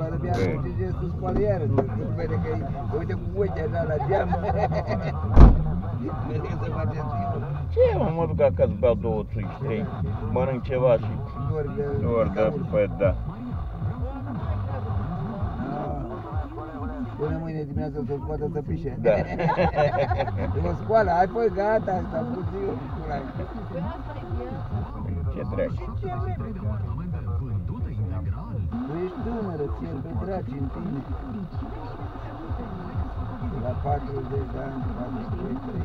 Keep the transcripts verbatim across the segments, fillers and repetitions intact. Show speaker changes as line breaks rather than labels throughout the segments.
pula de bea, nu știu ce să scoală iară, nu vede că uite cu ochii așa la geam. Mereu să face schimbă.
Ce mă, mă duc acasă, beau două, trei, trei, mănânc ceva și... Doar de... Păi da.
Până mâine dimineața să scoată să pișe.
Da.
Mă scoală, hai păi gata, asta am pus eu, pula.
Ce dracu?
Tu ești tânără, ți-el pe draci în tine. La patruzeci de ani, patruzeci și trei.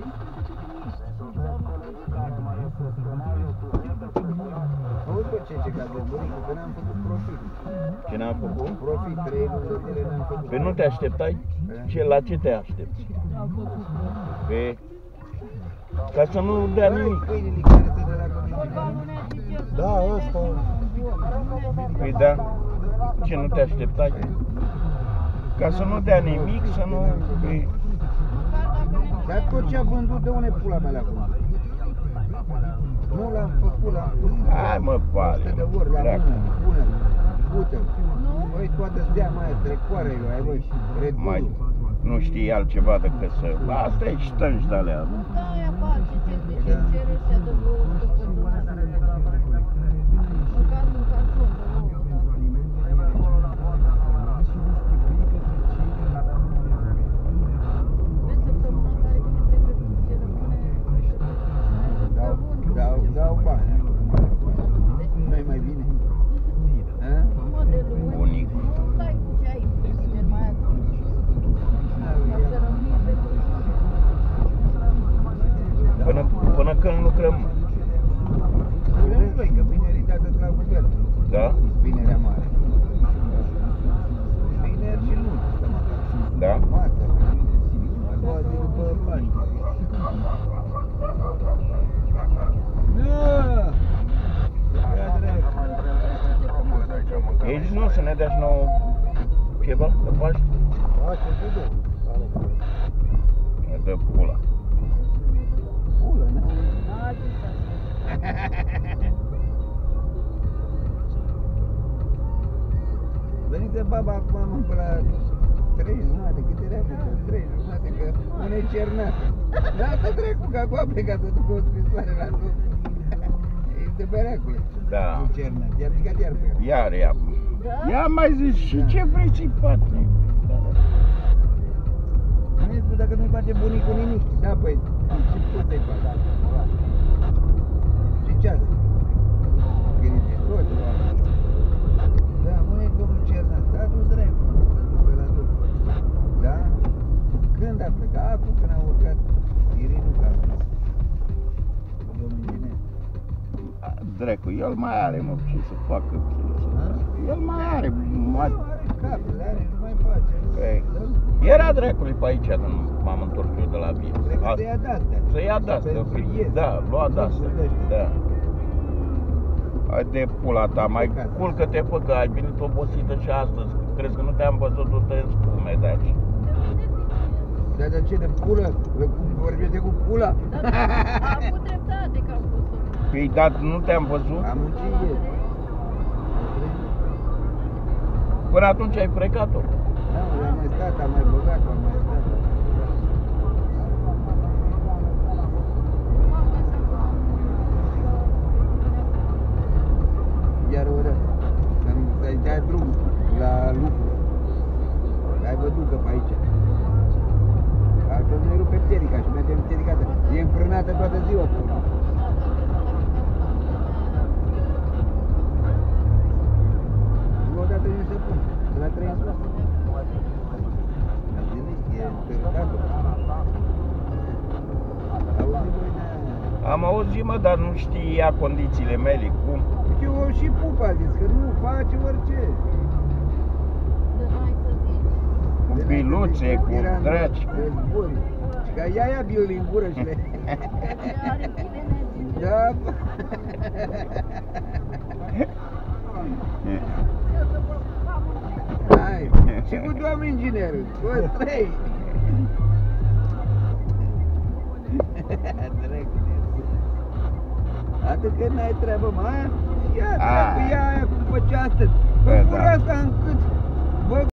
Auzi bă, ce ce ca de bunicul, că n-am făcut profit.
Ce n-am făcut?
Profit, trei luni de zile n-am făcut.
Păi nu te așteptai? Ce, la ce te aștepți? Pe... Ca să nu dea nimic.
Câinile care se dă la comisie.
Da, ăsta...
Păi da, ce nu te așteptai? Ca să nu dea nimic, să nu... Păi...
Dar tot ce a vândut, de unde pula mea la vândut? Nu l-am făcut, l-am făcut.
Hai mă, pare.
de ori, la mână, bună, pută. Băi, toată zeama aia, trecoarele, ai băi,
Mai, nu știi altceva decât să... Asta e ștânci de-alea.
Da, aia face, ce zice, cere ăștia de vouă, după dumneavoastră. Măcar un carton de vouă, da. Vezi săptămâna care vine pregătit, ce rămâne pregătit.
Dau, dau, dau bani. Nu-i mai bine?
Mă, de luni,
Bunic.
nu stai cu ce ai pe tine, mai atunci. Ca să rămâi pe
Până, până când lucrăm.
Spuneți voi că vinerii dată de la guvern.
Da?
Vinerea mare. Vineri și luni.
Da?
Mată. A doua zi după Paște. Da! Ia drept.
Ești nu să ne dea și nouă ceva de Paște?
Da, ce te dă?
Ne dă pula.
Pulă, nu? Venite baba acum mă pe la trei jumate, cât era pe trei jumate, că nu-i cernat. Da, asta trecu, că acum a plecat să ducă o scrisoare la tot. E de bereacule.
Da.
Nu cernat, i-a plecat iar pe ea.
Iar ia. Ia mai zis și ce vrei să-i faci?
Nu-i spus dacă nu-i face bunicul nimic. Da, păi, ce poți să-i faci? Și ce azi? Gândiți, roți, oameni. Da, mâine domnul Cernat, s-a dus drept, pe la tot. Da? Când a plecat? Acum când a urcat Irinul Capul. Domnul inginer.
Dracu, el mai are, mă, ce să facă. El mai are, mai...
Capul are, nu mai face.
Ei, era dracului pe aici când m-am întors eu de la vie.
Cred că să ia de-astea.
Să ia de-astea, da, lua de-astea, da. Hai de pula ta, mai culcă-te pe că ai venit obosită și astăzi. Crezi că nu te-am văzut du-te în spume de aici.
Dar de ce de pulă? Vorbește cu pula?
A avut dreptate că am pus-o.
Păi, dar nu te-am văzut?
Am muncit ieri.
Până atunci ai frecat-o.
Da, am mai stat, am mai băgat-o, am mai stat. Iar o dată, să-i dea drum la lucru. Ai văzut că pe aici. Altfel nu-i rupe pterica și mergem ptericată. E înfrânată toată ziua. Odată nu se pune, de la trei în sus. E încărcat-o. Auzi, băi, da.
Am auzit, mă, dar nu știa condițiile mele, cum?
Eu o și pup a zis că nu face orice.
De n-ai să zici.
Cu biluțe, cu draci.
Război. Și ca ea ia biul din gură și le...
Are bine ne
Da, bă. Hai, și cu doamnul inginerul, toți trei. Atât că n-ai treabă, mă, ia treabă, ia aia cum făcea astăzi. Cu gura asta în cât